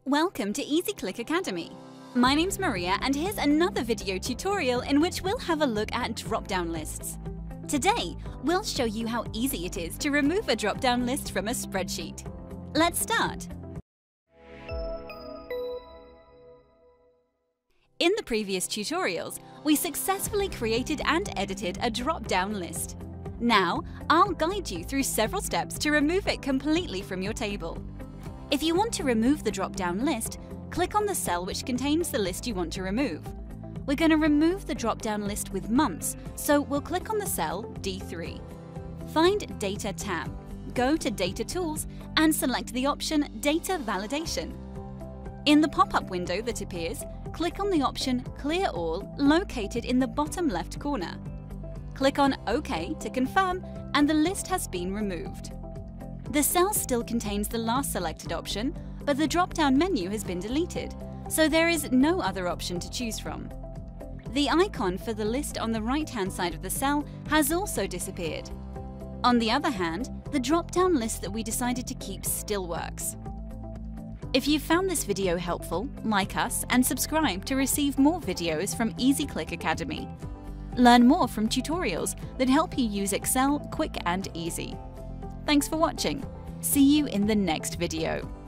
Welcome to EasyClick Academy. My name's Maria and here's another video tutorial in which we'll have a look at drop-down lists. Today, we'll show you how easy it is to remove a drop-down list from a spreadsheet. Let's start. In the previous tutorials, we successfully created and edited a drop-down list. Now, I'll guide you through several steps to remove it completely from your table. If you want to remove the drop-down list, click on the cell which contains the list you want to remove. We're going to remove the drop-down list with months, so we'll click on the cell D3. Find Data tab, go to Data Tools and select the option Data Validation. In the pop-up window that appears, click on the option Clear All located in the bottom left corner. Click on OK to confirm and the list has been removed. The cell still contains the last selected option, but the drop-down menu has been deleted, so there is no other option to choose from. The icon for the list on the right-hand side of the cell has also disappeared. On the other hand, the drop-down list that we decided to keep still works. If you found this video helpful, like us and subscribe to receive more videos from EasyClick Academy. Learn more from tutorials that help you use Excel quick and easy. Thanks for watching. See you in the next video.